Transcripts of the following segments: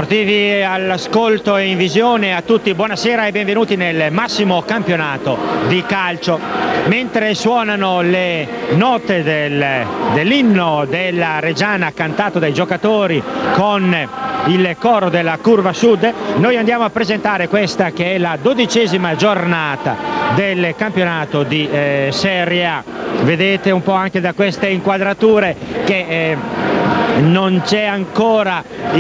Sportivi all'ascolto e in visione, a tutti buonasera e benvenuti nel massimo campionato di calcio. Mentre suonano le note dell'inno della Reggiana cantato dai giocatori con il coro della Curva Sud, noi andiamo a presentare questa che è la 12ª giornata del campionato di Serie A. Vedete un po' anche da queste inquadrature che non c'è ancora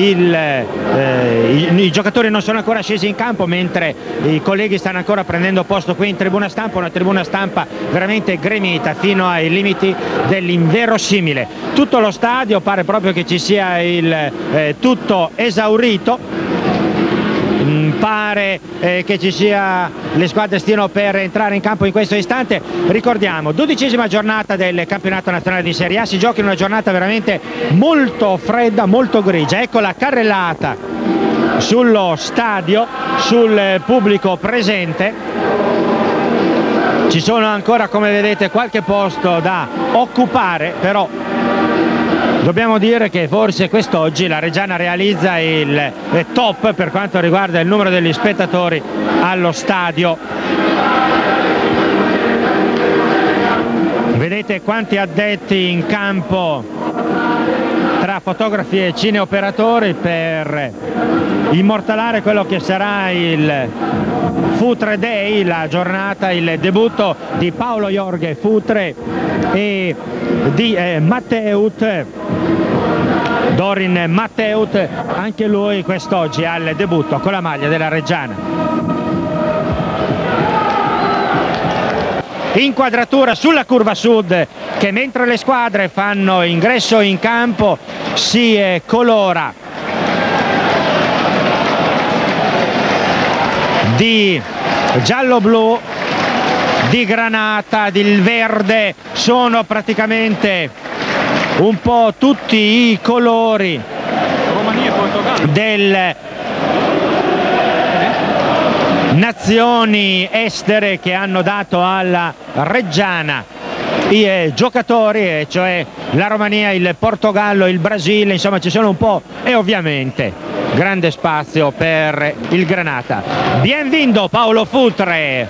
i giocatori non sono ancora scesi in campo, mentre i colleghi stanno ancora prendendo posto qui in tribuna stampa, una tribuna stampa veramente gremita fino ai limiti dell'inverosimile. Tutto lo stadio pare proprio che ci sia tutto esaurito. Pare che ci sia, le squadre stiano per entrare in campo in questo istante. Ricordiamo, 12ª giornata del campionato nazionale di Serie A, si gioca in una giornata veramente molto fredda, molto grigia. Ecco la carrellata sullo stadio, sul pubblico presente. Ci sono ancora, come vedete, qualche posto da occupare, però dobbiamo dire che forse quest'oggi la Reggiana realizza il top per quanto riguarda il numero degli spettatori allo stadio. Vedete quanti addetti in campo tra fotografi e cineoperatori per immortalare quello che sarà il Futre Day, la giornata, il debutto di Paolo Jorge Futre e di Matteut, Dorin Matteut, anche lui quest'oggi al debutto con la maglia della Reggiana. Inquadratura sulla Curva Sud che mentre le squadre fanno ingresso in campo si colora di giallo-blu, di granata, del verde, sono praticamente un po' tutti i colori delle nazioni estere che hanno dato alla Reggiana i giocatori, cioè la Romania, il Portogallo, il Brasile, insomma ci sono un po', e ovviamente grande spazio per il Granata. Bienvenido Paolo Futre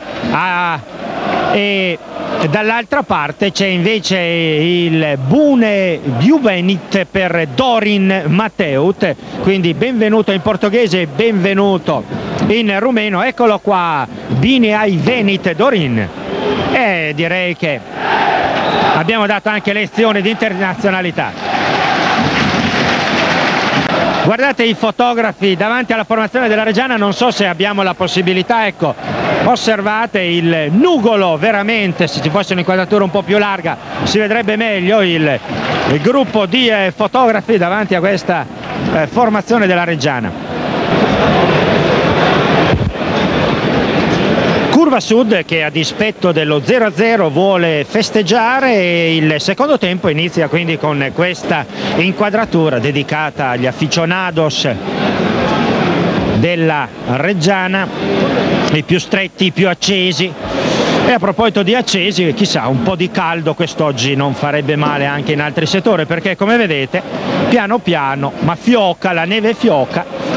e dall'altra parte c'è invece il Bune Juvenit per Dorin Matteut, quindi benvenuto in portoghese, benvenuto in rumeno. Eccolo qua, Bine ai Venit Dorin. E direi che abbiamo dato anche lezioni di internazionalità. Guardate i fotografi davanti alla formazione della Reggiana, non so se abbiamo la possibilità, ecco, osservate il nugolo, veramente, se ci fosse un'inquadratura un po' più larga si vedrebbe meglio il gruppo di fotografi davanti a questa formazione della Reggiana. Curva Sud che a dispetto dello 0-0 vuole festeggiare, e il secondo tempo inizia quindi con questa inquadratura dedicata agli aficionados della Reggiana, i più stretti, i più accesi. E a proposito di accesi, chissà, un po' di caldo quest'oggi non farebbe male anche in altri settori, perché come vedete piano piano, ma fioca, la neve fioca.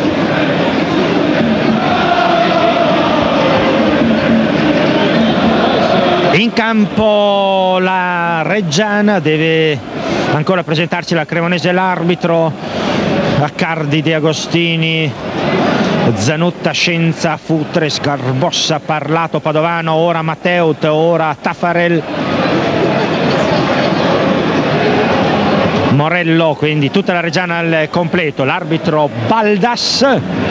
In campo la Reggiana, deve ancora presentarci la Cremonese, l'arbitro, Accardi, De Agostini, Zanutta, Scienza, Futre, Sgarbossa, Parlato, Padovano, ora Matteut, ora Taffarel, Morello, quindi tutta la Reggiana al completo, l'arbitro Baldas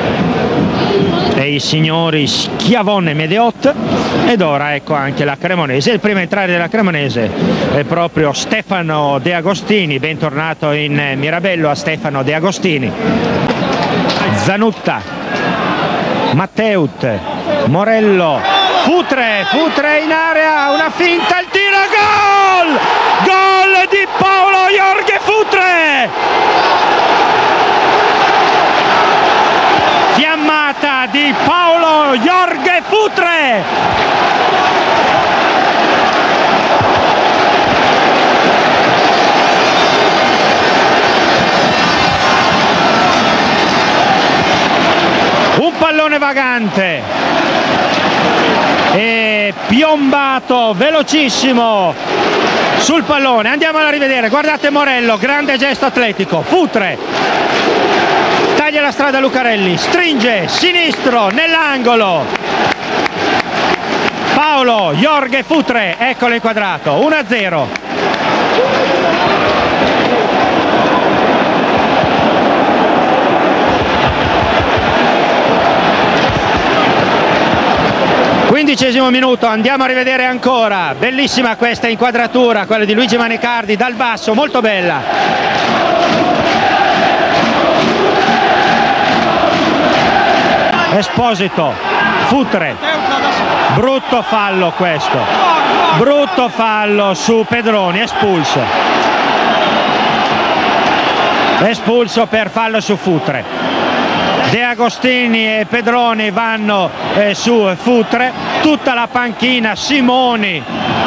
e i signori Schiavone e Medeot. Ed ora ecco anche la Cremonese. Il primo a entrare della Cremonese è proprio Stefano De Agostini, bentornato in Mirabello a Stefano De Agostini. Zanutta, Matteut, Morello, Futre in area, una finta, il tiro, gol! Gol di Paolo Jorge Futre! Fiammata di Paolo Jorge Futre! pallone vagante e piombato velocissimo sul pallone. Andiamo a rivedere, guardate Morello, grande gesto atletico. Futre taglia la strada a Lucarelli, stringe sinistro nell'angolo. Paolo Jorge Futre, eccolo inquadrato, 1-0. Quindicesimo minuto, andiamo a rivedere ancora, bellissima questa inquadratura, quella di Luigi Manicardi dal basso, molto bella. Esposito, Futre, brutto fallo questo, brutto fallo su Pedroni, espulso per fallo su Futre. De Agostini e Pedroni vanno su Futre, tutta la panchina, Simoni,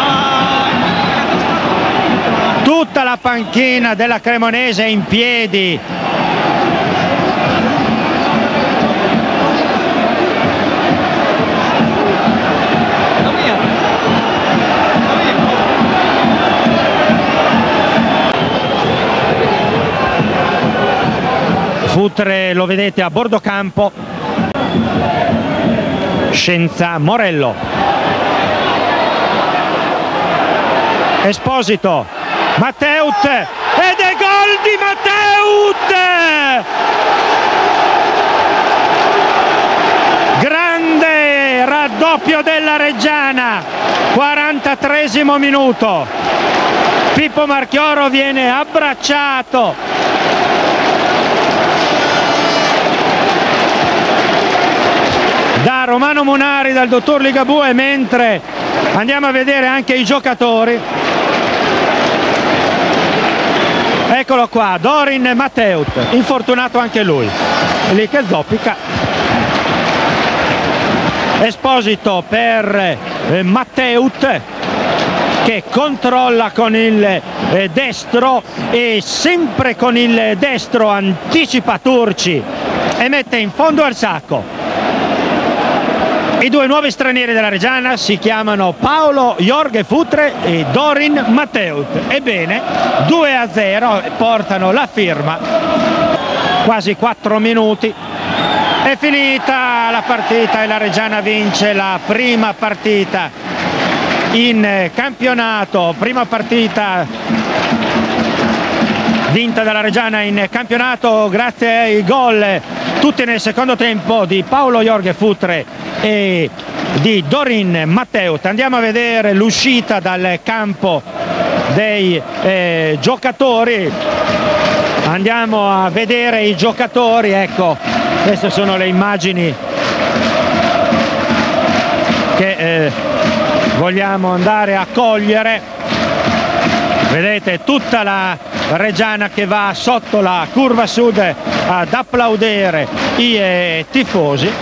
tutta la panchina della Cremonese in piedi. Futre lo vedete a bordo campo, Scienza, Morello, Esposito, Matteut ed è gol di Matteut! Grande raddoppio della Reggiana, 43esimo minuto, Pippo Marchioro viene abbracciato da Romano Munari, dal dottor Ligabue, mentre andiamo a vedere anche i giocatori. Eccolo qua, Dorin Matteut, infortunato anche lui, lì che zoppica. Esposito per Matteut, che controlla con il destro e sempre con il destro anticipa Turci e mette in fondo al sacco. I due nuovi stranieri della Reggiana si chiamano Paolo Jorge Futre e Dorin Matteut. Ebbene, 2-0, portano la firma. Quasi 4 minuti. È finita la partita e la Reggiana vince la prima partita in campionato. Prima partita vinta dalla Reggiana in campionato grazie ai gol tutti nel secondo tempo di Paolo Jorge Futre e di Dorin Matteut. Andiamo a vedere l'uscita dal campo dei giocatori. Andiamo a vedere i giocatori, ecco, queste sono le immagini che vogliamo andare a cogliere. Vedete tutta la Reggiana che va sotto la curva sud ad applaudire i tifosi.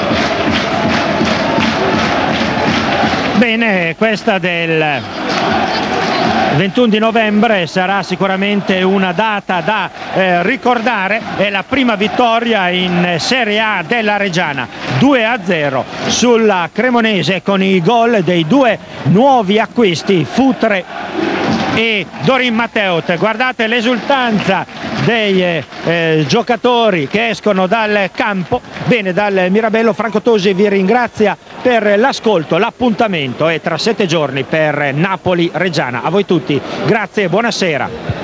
Bene, questa del 21 di novembre sarà sicuramente una data da ricordare, è la prima vittoria in Serie A della Reggiana, 2-0 sulla Cremonese con i gol dei due nuovi acquisti, Futre e Dorin Matteut. Guardate l'esultanza dei giocatori che escono dal campo. Bene, dal Mirabello Franco Tosi vi ringrazia per l'ascolto, l'appuntamento è tra 7 giorni per Napoli Reggiana. A voi tutti, grazie e buonasera.